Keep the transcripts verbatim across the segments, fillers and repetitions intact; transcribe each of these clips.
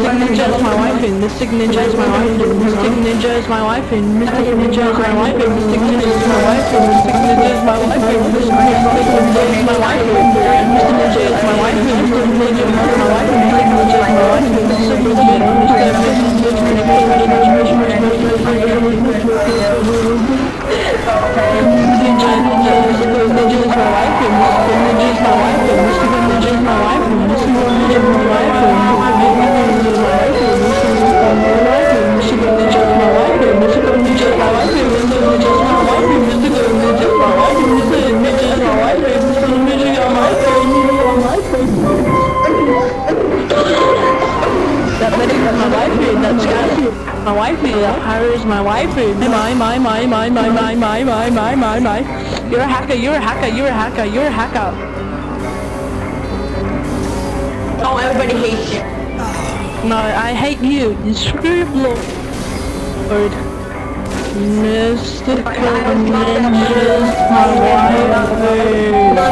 Mystic Ninja is my wife and Mystic Ninja is my wife and Mystic Ninja is my wife and Mystic Ninja is my wife and Mystic Ninja is my wife and Mystic Ninja is my wife and Mystic Ninja is my wife and Mystic Ninja is my wife and Mystic Ninja is my wife and Mystic Ninja is my wife and Mystic my wifey, that pirate is my wifey. My, my, my, my, my, my, my, my, my, my, my. You're a hacker, you're a hacker, you're a hacker, you're a hacker. Oh, everybody hates you. No, I hate you. You screw Lord. Mystical Ninja's my wifey.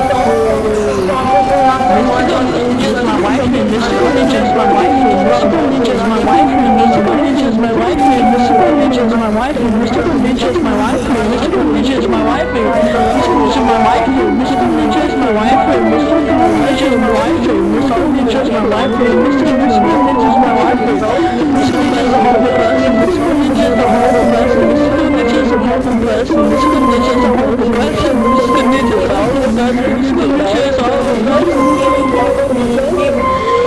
Mystical Ninja's my wifey. Mystical Ninja's my wifey. Mystical Ninja's my wifey. Mystical Ninja's my wifey. Mystical Ninja's my wifey. Mystical Ninja's my wifey. Mystical Ninja's my wifey. Mystical Ninja's my wifey. Mystical Ninja's my wifey. Mystical Ninja's my wifey. Mystical Ninja's my wifey. Mystical Ninja's my wifey. Mystical Ninja's a horrible person. Mystical Ninja's a horrible person. Mystical Ninja's a horrible person. Mystical Ninja's a horrible person. Mystical Ninja's a horrible person. Mystical Ninja's a horrible person.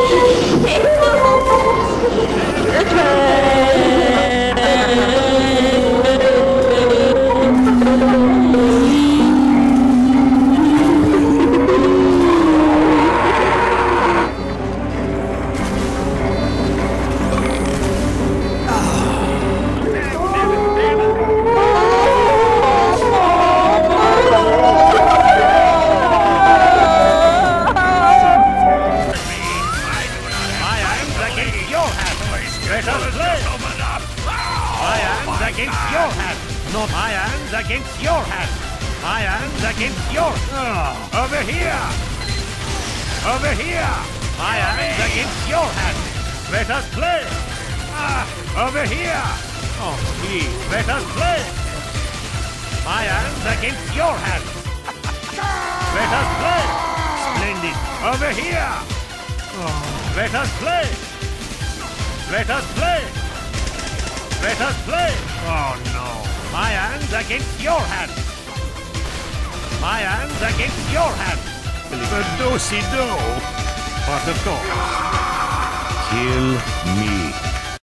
Against your hand, not my hands against your hand. My hands against yours. Oh, over here. Over here. My hands against your hand. Let us play. Ah, over here. Oh, please, let us play. My hands against your hand. Let us play. Splendid. Over here. Oh, let us play. Let us play. Let us play! Oh no! My hands against your hands! My hands against your hands! The do-si-do! But of course... Kill me.